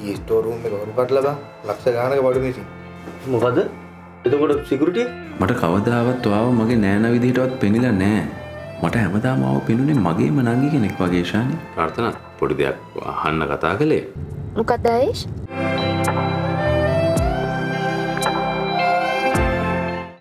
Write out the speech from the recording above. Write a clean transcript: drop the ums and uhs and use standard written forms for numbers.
ඊ Store room එක වරු කඩලා බා ලක්ෂ ගානක බඩු මිසින්. මොකද? එතකොට සිකියුරිටි මට කවදාවත් ඔයාව මගේ නෑන විදිහටවත් පෙනිලා නෑ. මට හැමදාම ආව පෙනුනේ මගේම නංගි කෙනෙක් වගේ ශානි. ප්‍රාර්ථනා පොඩි දෙයක් අහන්න කතා කළේ. මොකද ආයේෂ්?